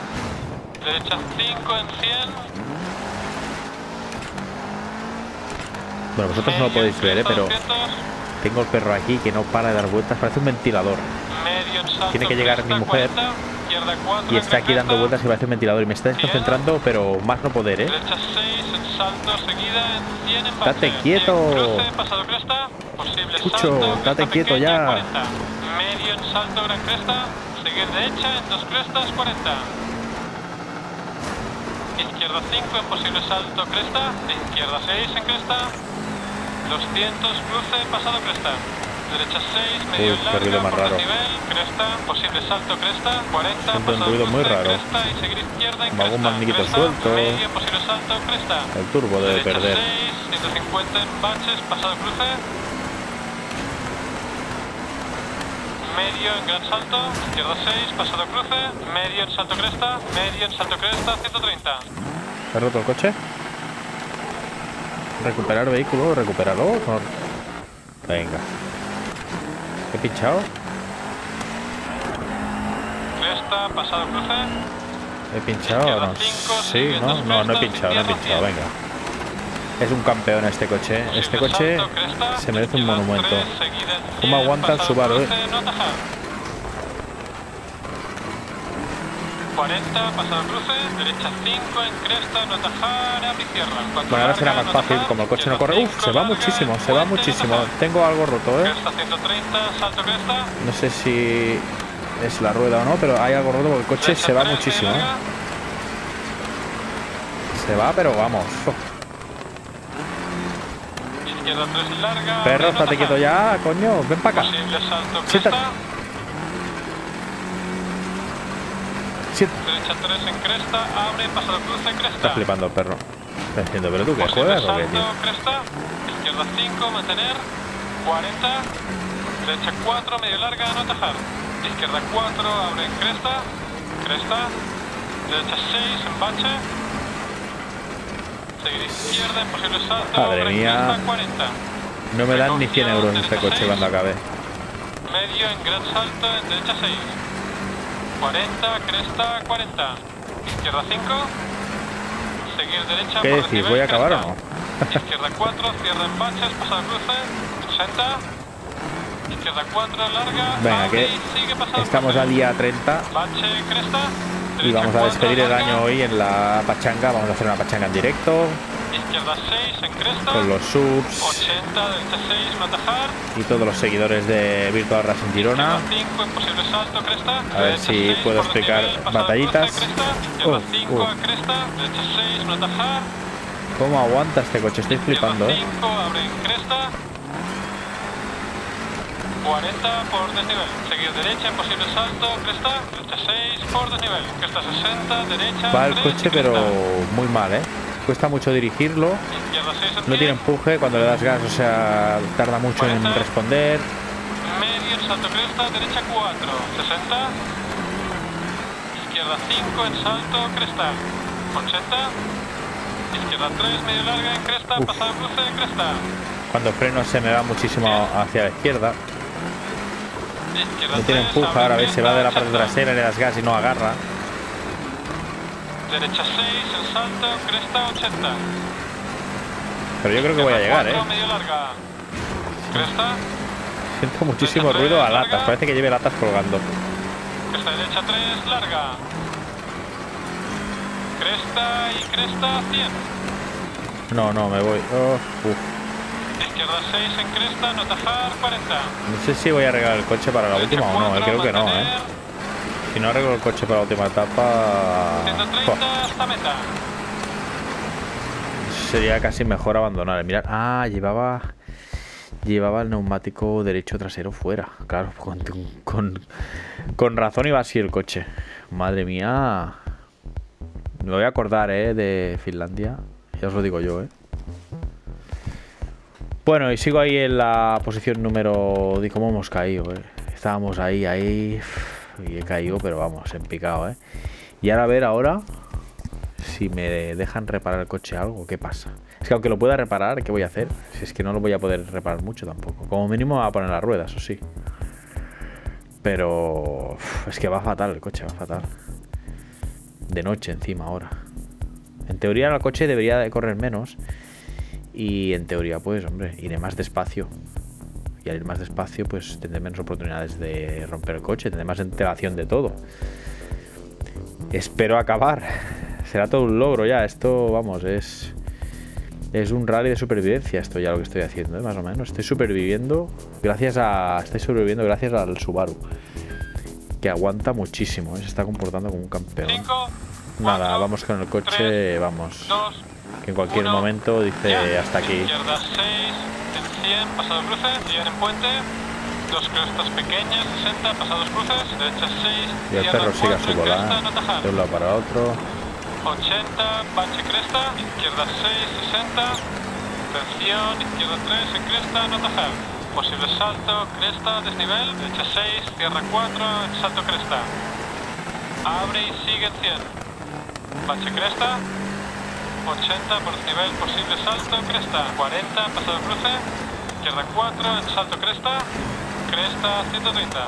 S2: derecha 5 en 100,
S1: Bueno, vosotros no lo podéis ver, pero
S2: 200.
S1: tengo el perro aquí que no para de dar vueltas. Parece un ventilador.
S2: Medio en salto,
S1: Tiene que llegar
S2: cresta,
S1: mi mujer
S2: 40, izquierda 4,
S1: y está aquí dando
S2: cresta,
S1: vueltas y parece un ventilador. Y me está desconcentrando, pero más no poder, ¿eh?
S2: derecha 6 en salto, seguida en 100 en
S1: Date
S2: bache.
S1: quieto.
S2: Cruce, pasado cresta, posible
S1: Chucho,
S2: salto,
S1: date
S2: cresta
S1: quieto
S2: pequeña,
S1: ya.
S2: 40. Medio en salto, gran cresta, seguir derecha en 2 crestas, 40. Izquierda 5 en posible salto, cresta, izquierda 6 en cresta, 200, cruce, pasado cresta. Derecha 6, medio
S1: Uy, qué ruido
S2: larga,
S1: más
S2: por
S1: raro.
S2: desnivel, cresta, posible salto, cresta, 40,
S1: Siento un
S2: pasado
S1: ruido muy
S2: cruce,
S1: raro.
S2: cresta y seguir izquierda en
S1: Como algún
S2: cresta,
S1: magniquito
S2: cresta,
S1: suelto.
S2: medio, posible salto, cresta.
S1: El turbo debe
S2: Derecha
S1: perder.
S2: 6, 150 en baches, pasado cruce. Medio en gran salto, izquierda 6, pasado cruce, medio en salto cresta, medio en salto cresta, 130.
S1: ¿He roto el coche? ¿Recuperar vehículo? ¿Recupéralo? No. Venga. ¿He pinchado?
S2: Cresta, pasado cruce.
S1: ¿He pinchado o no? Sí, ¿no? No, no he pinchado, no he pinchado, venga. Es un campeón este coche. Este coche se merece un monumento. ¿Cómo aguanta el Subaru, eh?
S2: 40, pasado cruce, derecha 5 en cresta, no atajar, abre y cierra.
S1: Bueno, ahora será más fácil, como el coche no corre. Uf, se va muchísimo, se va muchísimo. Tengo algo roto, ¿eh?
S2: Cresta 130, salto cresta.
S1: No sé si es la rueda o no, pero hay algo roto porque el coche se va muchísimo, ¿eh? Se va, pero vamos.
S2: Izquierda 3 larga.
S1: Perro, estate quieto ya, coño. Ven para acá.
S2: Posible salto
S1: Siéntate.
S2: cresta.
S1: Siéntate.
S2: Derecha 3 en cresta, abre, pasado cruce, cresta.
S1: Está flipando el perro. Está diciendo, ¿pero tú qué
S2: Posible
S1: juegas o qué, tío?
S2: salto, cresta. Izquierda 5, mantener. 40. Derecha 4, medio larga, no atajar. Izquierda 4, abre en cresta. Cresta. Derecha 6, en bache. Seguir izquierda en posible salto.
S1: Madre
S2: abre en
S1: mía.
S2: cresta, 40.
S1: No me dan ni 100 euros en este coche cuando acabe.
S2: Medio en gran salto en derecha 6. 40, cresta, 40. Izquierda 5. Seguir derecha
S1: ¿Qué
S2: por
S1: decís?
S2: desnivel,
S1: ¿Voy a acabar o
S2: cresta.
S1: no?
S2: Izquierda 4, cierra en baches, pasado cruce, 60. Izquierda 4, larga.
S1: Venga,
S2: abre
S1: que
S2: y sigue pasado
S1: estamos
S2: cruce.
S1: a día 30
S2: Bache, cresta.
S1: y
S2: Derecha
S1: vamos a
S2: 4,
S1: despedir el
S2: larga.
S1: año hoy en la pachanga. Vamos a hacer una pachanga en directo
S2: Izquierda 6 en cresta.
S1: con los subs
S2: 80, derecha 6, no atajar.
S1: y todos los seguidores de Virtual Racing Girona.
S2: Izquierda 5, imposible salto, cresta.
S1: A ver
S2: Derecha
S1: si
S2: 6,
S1: puedo
S2: por
S1: explicar
S2: desnivel, pasado
S1: batallitas.
S2: cruce, cresta. Izquierda 5
S1: uf.
S2: a cresta. Derecha 6, no atajar.
S1: ¿Cómo aguanta este coche? Estoy flipando,
S2: Izquierda 5, abre en cresta. 40 por desnivel. Seguir derecha en posible salto, cresta. Derecha 6 por desnivel. Cresta 60, derecha.
S1: Va el
S2: 3,
S1: coche, pero
S2: cresta.
S1: muy mal, ¿eh? Cuesta mucho dirigirlo.
S2: Izquierda 6 en
S1: No
S2: 100.
S1: tiene empuje cuando le das gas, o sea, tarda mucho en
S2: 40.
S1: responder.
S2: Medio en salto cresta, derecha 4, 60. Izquierda 5 en salto, cresta. 80. Izquierda 3, medio larga en cresta,
S1: Uf.
S2: pasado cruce, cresta.
S1: Cuando freno se me va muchísimo hacia la izquierda.
S2: Izquierda
S1: No tiene
S2: 3,
S1: empuje,
S2: abre
S1: ahora
S2: en
S1: ves, se va de la
S2: cresta,
S1: parte
S2: 80.
S1: trasera, le das gas y no agarra.
S2: Derecha 6 en salto, cresta 80.
S1: Pero yo creo que voy a llegar, ¿eh?
S2: Medio larga. Cresta.
S1: Siento muchísimo ruido a latas, parece que lleve latas colgando.
S2: Cresta derecha 3, larga. Cresta y cresta 100.
S1: No, no, me voy. Oh, uf.
S2: Izquierda 6 en cresta, no atajar, 40.
S1: No sé si voy a arreglar el coche para la
S2: Derecha
S1: última o no,
S2: 4,
S1: creo que no,
S2: mantener.
S1: Si no arreglo el coche para la última etapa,
S2: 130 hasta meta.
S1: sería casi mejor abandonar. Mirad, llevaba el neumático derecho trasero fuera. Claro, con razón iba así el coche. Madre mía. Me voy a acordar, de Finlandia. Ya os lo digo yo, Bueno, y sigo ahí en la posición número... ¿Cómo hemos caído, Estábamos ahí... Y he caído, pero vamos, en picado, Y ahora a ver ahora si me dejan reparar el coche algo. ¿Qué pasa? Es que aunque lo pueda reparar, ¿qué voy a hacer? Si es que no lo voy a poder reparar mucho tampoco. Como mínimo va a poner las ruedas, eso sí. Pero... es que va fatal el coche, va fatal. De noche encima ahora. En teoría el coche debería de correr menos. Y en teoría, pues, hombre, iré más despacio. Y al ir más despacio, pues tendré menos oportunidades de romper el coche, tendré más antelación de todo. Espero acabar. Será todo un logro ya. Esto, vamos, es un rally de supervivencia. Esto ya lo que estoy haciendo, más o menos. Estoy sobreviviendo gracias al Subaru, que aguanta muchísimo, se está comportando como un campeón.
S2: 5,
S1: Nada,
S2: 4,
S1: vamos con el coche,
S2: 3,
S1: vamos.
S2: 2,
S1: Que en cualquier
S2: 1,
S1: momento dice
S2: ya.
S1: hasta aquí.
S2: Izquierda 6, en 100, pasado cruce, siguen en puente. Dos crestas pequeñas, 60, pasados cruces. Derecha 6,
S1: Y el perro sigue a su bola, de un lado para otro.
S2: 80, bache cresta, izquierda 6, 60. Atención, izquierda 3, en cresta, no tajar. Posible salto, cresta, desnivel. Derecha 6, tierra 4, en salto cresta. Abre y sigue en 100. Bache cresta. 80 por desnivel, posible salto, cresta. 40, pasado cruce. Izquierda 4, en salto cresta. Cresta 130.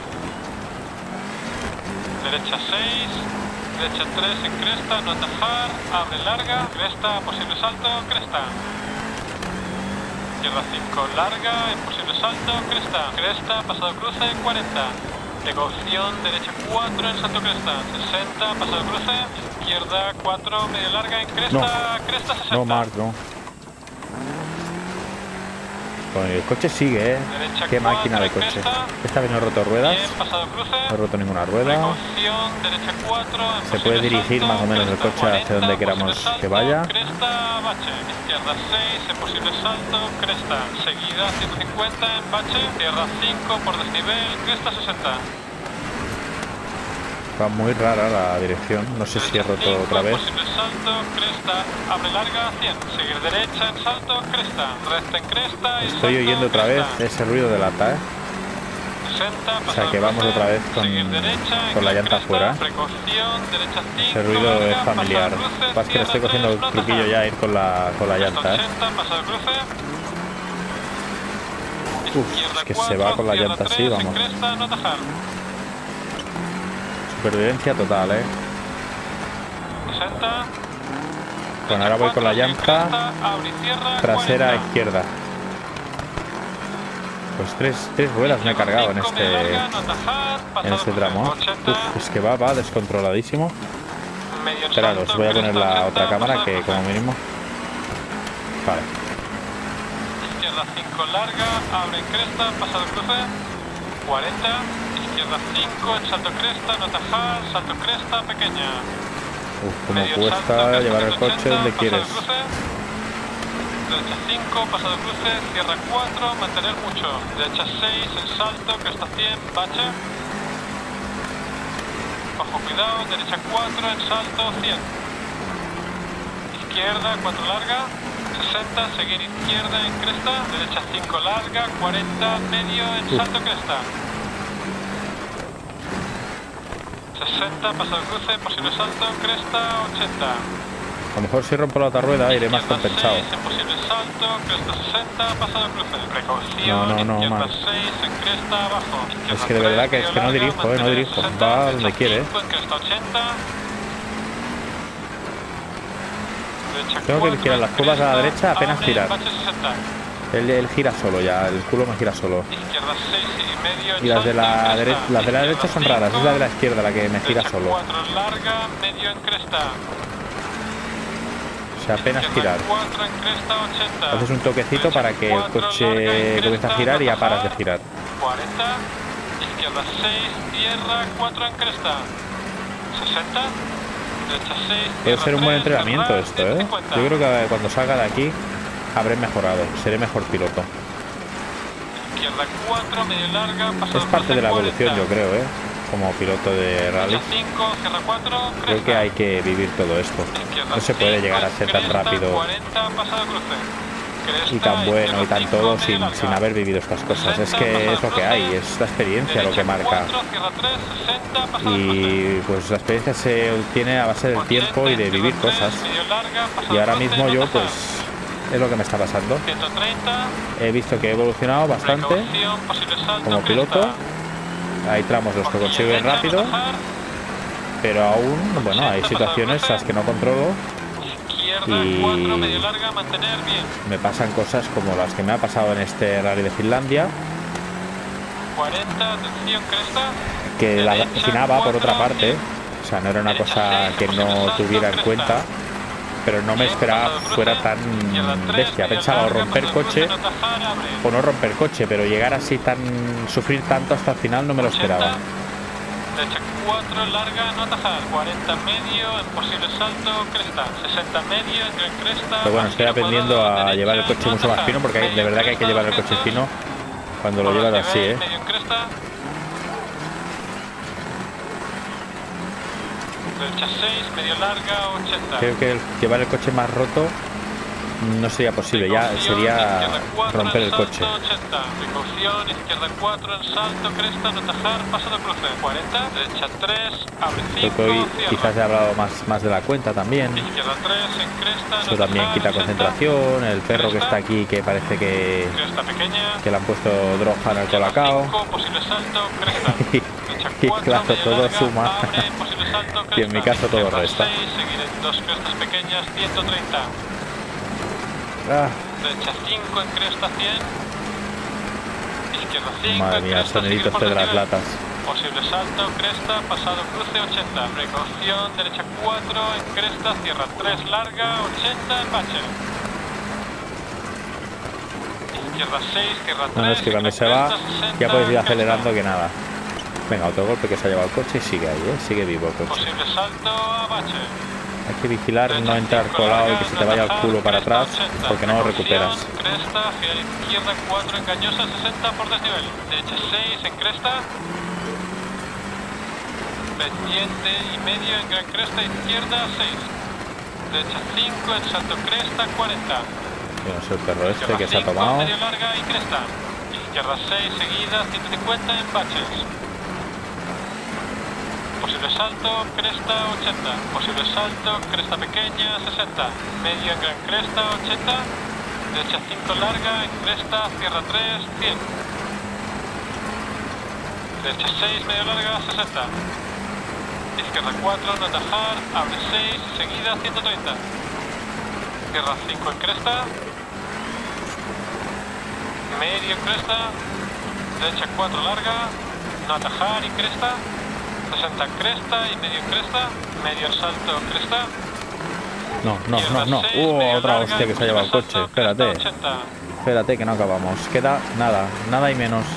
S2: Derecha 6. Derecha 3 en cresta, no atajar. Abre larga. Cresta, posible salto, cresta. Izquierda 5 larga, en posible salto, cresta. Cresta, pasado cruce, 40. Precaución, derecha 4 en salto cresta. 60, pasado cruce. Izquierda 4, medio larga en cresta.
S1: No.
S2: Cresta 60.
S1: No, Mark, no. Bueno, el coche sigue,
S2: Derecha
S1: Qué máquina de
S2: 4 en
S1: coche.
S2: cresta.
S1: Esta vez no he roto ruedas.
S2: Bien, pasado cruce.
S1: No he roto ninguna rueda.
S2: Precaución, derecha 4. en
S1: Se puede
S2: posible
S1: dirigir
S2: salto,
S1: más o menos el
S2: cresta
S1: coche hacia
S2: 40,
S1: donde queramos
S2: posible salto,
S1: que vaya.
S2: Cresta, bache. Izquierda 6, en posible salto, cresta. Seguida 150 en bache. Izquierda 5 por desnivel, cresta 60.
S1: Va muy rara la dirección. No sé si he roto
S2: Derecha 5,
S1: otra vez.
S2: Posible salto, cresta. Abre larga, 100. Seguir derecha en salto, cresta. Recta en cresta y
S1: Estoy
S2: salto,
S1: oyendo otra vez
S2: cresta.
S1: ese ruido de lata,
S2: 60,
S1: O sea que vamos
S2: cruce,
S1: otra vez
S2: seguir derecha,
S1: con la llanta
S2: cresta,
S1: fuera.
S2: Precaución, derecha 5,
S1: Ese ruido
S2: larga,
S1: es familiar.
S2: pasado cruce,
S1: Vas que le estoy
S2: cierra
S1: cogiendo el
S2: 3, no
S1: truquillo
S2: tajar.
S1: ya a ir con la
S2: Hasta
S1: llanta,
S2: 80, pasado cruce.
S1: Uf,
S2: Izquierda
S1: es que
S2: 4,
S1: se va con la
S2: cierra
S1: llanta
S2: 3,
S1: así,
S2: en
S1: vamos.
S2: cresta, no tajar.
S1: Supervivencia total,
S2: 60.
S1: Bueno, ahora voy con la llanta
S2: cresta, abre y cierra,
S1: trasera
S2: 40.
S1: izquierda. Pues tres ruedas me he cargado en
S2: Cinco, media larga,
S1: este
S2: no tajar, pasado cruce,
S1: tramo.
S2: 80,
S1: Uf, es que va descontroladísimo.
S2: medio en
S1: Esperaros,
S2: salto,
S1: voy a poner
S2: cresta,
S1: la
S2: 80,
S1: otra cámara
S2: pasado
S1: que
S2: cruce.
S1: como mínimo. Vale.
S2: Izquierda 5 larga, abre en cresta, pasado cruce. 40. Izquierda 5 en salto cresta, no tajar, salto cresta, pequeña.
S1: Uf, como
S2: Medio
S1: cuesta
S2: salto,
S1: llevar el
S2: 180,
S1: coche donde
S2: pasado
S1: quieres.
S2: cruce. Derecha 5, pasado cruce, cierra 4, mantener mucho. Derecha 6 en salto, cresta 100, bache. Ojo, cuidado, derecha 4 en salto, 100. Izquierda 4 larga, 60, seguir izquierda en cresta. Derecha 5 larga, 40, medio en salto cresta. 60, pasado cruce, posible salto, cresta, 80.
S1: A lo mejor si rompo la otra rueda iré más
S2: Izquierda
S1: compensado.
S2: 6, en posible salto, cresta 60, pasado cruce. Precaución,
S1: No,
S2: izquierda
S1: mal.
S2: 6, en cresta, abajo. Izquierda
S1: Es que de verdad que es que no
S2: larga,
S1: dirijo, no
S2: mantener
S1: dirijo.
S2: 60,
S1: Va donde
S2: derecha
S1: quiere,
S2: 5, en cresta 80. Derecha
S1: Tengo que
S2: 4,
S1: girar las curvas a la
S2: cresta,
S1: derecha, apenas
S2: abre,
S1: girar.
S2: bache 60.
S1: Él gira solo ya, el culo me gira solo.
S2: Izquierda 6 y medio, en
S1: Y las de
S2: salto, en
S1: la
S2: cresta.
S1: derecha, las de la derecha son raras, es la de la izquierda la que me gira
S2: Derecha
S1: solo.
S2: 4 larga, medio en cresta.
S1: O sea, apenas girar.
S2: 4 en cresta, 80.
S1: Haces un toquecito para que el coche comience a girar y ya paras de girar.
S2: 40. Izquierda 6, tierra, 4 en cresta. 60. Derecha 6.
S1: Puede
S2: tierra
S1: ser un buen
S2: 3,
S1: entrenamiento
S2: cerrar,
S1: esto,
S2: 150.
S1: Yo creo que cuando salga de aquí habré mejorado, seré mejor piloto.
S2: Izquierda 4, medio larga, pasado
S1: Es parte de la
S2: cruce,
S1: evolución,
S2: 40.
S1: yo creo, como piloto de rally.
S2: Derecha 5, cierra 4, cresta.
S1: Creo que hay que vivir todo esto.
S2: Izquierda
S1: No se puede
S2: 5,
S1: llegar a ser tan
S2: cresta,
S1: rápido
S2: 40, pasado cruce. Cresta,
S1: y tan bueno y tan
S2: izquierda
S1: todo
S2: 5, medio
S1: sin
S2: larga.
S1: haber vivido estas cosas. Es que es lo que hay, es la experiencia lo que
S2: Derecha
S1: marca.
S2: 4, cierra 3, 60, pasado cruce.
S1: Y pues la experiencia se obtiene a base del tiempo y de vivir cosas. Y ahora mismo yo pues es lo que me está pasando.
S2: 130,
S1: He visto que he evolucionado bastante
S2: precaución, posible salto,
S1: como piloto.
S2: cresta.
S1: Hay tramos los que consigo ir rápido, pero aún, bueno, hay situaciones las que no controlo
S2: Izquierda 4, medio larga, mantener bien.
S1: Me pasan cosas como las que me ha pasado en este rally de Finlandia.
S2: 40, atención, cresta.
S1: Que la
S2: Derecha,
S1: afinaba por
S2: 4,
S1: otra parte.
S2: 100.
S1: O sea, no era una
S2: Derecha,
S1: cosa
S2: 6,
S1: que
S2: posible
S1: no
S2: salto,
S1: tuviera en
S2: cresta.
S1: cuenta. Pero no me
S2: Bien,
S1: esperaba
S2: pasado cruce.
S1: fuera tan
S2: Izquierda 3,
S1: bestia.
S2: medio
S1: Pensaba o
S2: larga,
S1: romper
S2: pasado
S1: coche
S2: cruce, no atajar, abre.
S1: o no romper coche, pero llegar así tan... sufrir tanto hasta el final no me lo
S2: 80,
S1: esperaba.
S2: derecha 4, larga, no atajar. 40, medio, en posible salto, cresta. 60, medio, en gran cresta.
S1: Pero bueno, estoy
S2: giro
S1: aprendiendo
S2: cuadrado,
S1: a
S2: derecha,
S1: llevar el coche
S2: no
S1: mucho más
S2: atajar.
S1: fino, porque de
S2: Medio
S1: verdad que hay que
S2: cresta,
S1: llevar el coche
S2: 200,
S1: fino cuando lo
S2: por
S1: llevas
S2: desnivel,
S1: así, ¿eh?
S2: medio en cresta. Derecha 6, medio larga, 80.
S1: Creo que llevar el coche más roto no sería posible, ya
S2: Precaución,
S1: sería
S2: izquierda 4,
S1: romper el
S2: en salto,
S1: coche.
S2: 80. Precaución, izquierda 4 en salto, cresta, no atajar, pasado cruce. 40, derecha 3, abre 5,
S1: Creo que hoy
S2: cierra.
S1: quizás he hablado más de la cuenta también.
S2: Izquierda 3, en cresta,
S1: Eso
S2: no
S1: también
S2: atajar,
S1: quita
S2: 80.
S1: concentración. El perro que está aquí, que parece que
S2: Cresta pequeña.
S1: le han puesto droga en el
S2: Izquierda
S1: colacao.
S2: 5, posible salto, cresta. Derecha
S1: Y
S2: 4,
S1: claro,
S2: medio
S1: todo
S2: larga,
S1: suma.
S2: abre, posible salto, cresta.
S1: Y en mi caso todo
S2: Izquierda
S1: resta.
S2: 6, seguir en dos crestas pequeñas, 130.
S1: Ah,
S2: Derecha 5 en cresta 100. Izquierda 5
S1: madre
S2: en
S1: mía, el
S2: cresta,
S1: sonidito
S2: seguir por
S1: este de las
S2: desnivel.
S1: latas.
S2: Posible salto, cresta, pasado cruce 80. Precaución, derecha 4 en cresta, cierra 3 larga, 80 en bache. Izquierda 6, cierra 3.
S1: No, es que cuando se va ya puedes ir acelerando que nada. Venga, otro golpe que se ha llevado el coche y sigue ahí, ¿eh? Sigue vivo el coche.
S2: Posible salto a bache.
S1: Hay que vigilar no entrar colado y que se te vaya el culo para atrás, porque no lo recuperas.
S2: Cresta, girar izquierda 4 engañosa, 60 por desnivel. Derecha 6 en cresta. Pendiente y medio en gran cresta, izquierda 6. Derecha 5 en salto cresta, 40.
S1: Yo no sé el perro este
S2: Izquierda
S1: que se ha
S2: 5,
S1: tomado.
S2: medio larga y cresta. Izquierda 6 seguida, 150 en baches. Posible salto, cresta 80. Posible salto, cresta pequeña 60. Medio en gran cresta 80. Derecha 5 larga, en cresta, cierra 3, 100. Derecha 6, medio larga 60. Izquierda 4, no atajar, abre 6, seguida 130. Cierra 5 en cresta. Medio en cresta. Derecha 4 larga, no atajar y cresta. 60 cresta y medio cresta, medio salto cresta.
S1: No. Otra hostia que se ha llevado el coche. Espérate. Espérate que no acabamos. Queda nada y menos.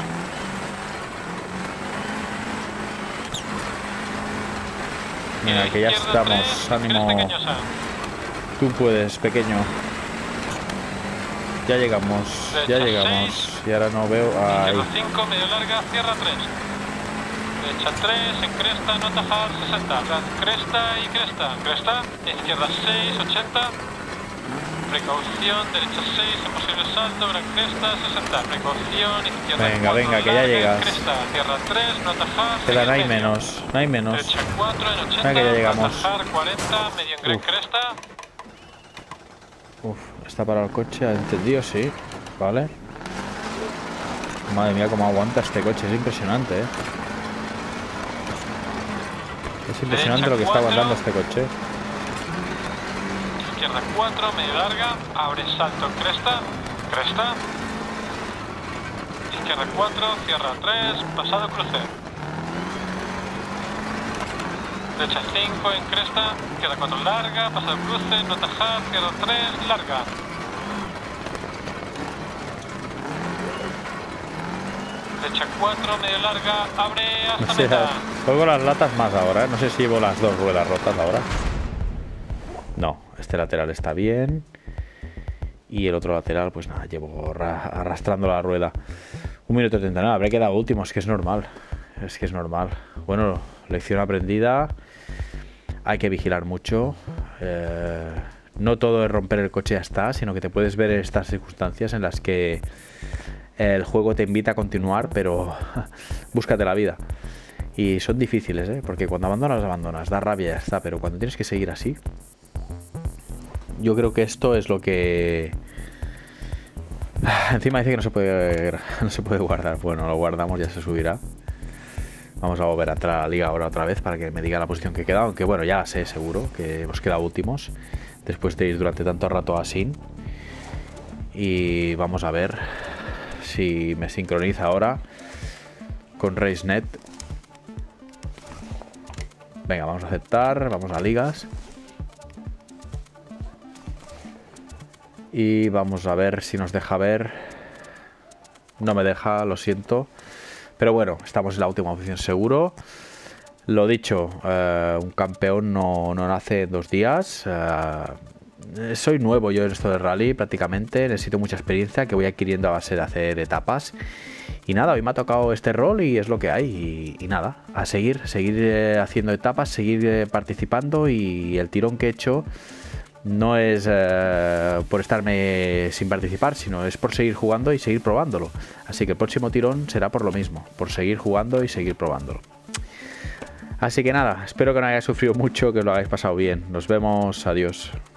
S1: Mira, que ya estamos. Ánimo. Tú puedes, pequeño. Ya llegamos. Y ahora no veo. Ahí.
S2: Izquierda 5, medio larga, cierra 3. Derecha 3, en cresta, no atajar, 60. Cresta y cresta. Cresta, izquierda 6, 80. Precaución, derecha 6, en posible salto, gran cresta, 60. Precaución, izquierda 4,
S1: Venga, que ya llegas.
S2: Cresta, cierra 3, no atajar,
S1: Queda, no hay
S2: medio.
S1: menos.
S2: Derecha 4 en 80,
S1: Venga, que ya llegamos.
S2: no atajar, 40, medio en gran cresta.
S1: Uf, está parado el coche, ¿ha entendido? Sí. Vale. Madre mía, cómo aguanta este coche, es impresionante, ¿eh? Es impresionante lo que está aguantando este coche.
S2: Izquierda 4, medio larga, abre salto en cresta, cresta. Izquierda 4, cierra 3, pasado cruce. Derecha 5 en cresta, izquierda 4 larga, pasado cruce, no atajar, cierra 3, larga. Derecha 4, medio larga, abre hasta
S1: No sé,
S2: meta.
S1: juego las latas más ahora, ¿eh? No sé si llevo las dos ruedas rotas ahora. No, este lateral está bien. Y el otro lateral, pues nada, llevo arrastrando la rueda. 1 minuto 39, habré quedado último, es que es normal. Es que es normal. Bueno, lección aprendida. Hay que vigilar mucho. No todo es romper el coche y ya está, sino que te puedes ver en estas circunstancias en las que el juego te invita a continuar, pero búscate la vida. Y son difíciles, ¿eh? Porque cuando abandonas, da rabia y ya está. Pero cuando tienes que seguir así, yo creo que esto es lo que... Encima dice que no se puede guardar. Bueno, lo guardamos, ya se subirá. Vamos a volver a entrar a la liga ahora otra vez para que me diga la posición que he quedado. Aunque bueno, ya sé seguro que hemos quedado últimos. después de ir durante tanto rato así. Y vamos a ver si me sincroniza ahora con RaceNet. Venga, vamos a aceptar, vamos a ligas. Y vamos a ver si nos deja ver. No me deja, lo siento. Pero bueno, estamos en la última opción seguro. Lo dicho, un campeón no nace en 2 días. Soy nuevo yo en esto de rally prácticamente. Necesito mucha experiencia que voy adquiriendo a base de hacer etapas. Y nada, hoy me ha tocado este rol y es lo que hay. Y nada, a seguir haciendo etapas, seguir participando. Y el tirón que he hecho no es por estarme sin participar, sino es por seguir jugando y seguir probándolo. Así que el próximo tirón será por lo mismo, por seguir jugando y seguir probándolo. Así que nada, espero que no hayáis sufrido mucho, que os lo hayáis pasado bien. Nos vemos, adiós.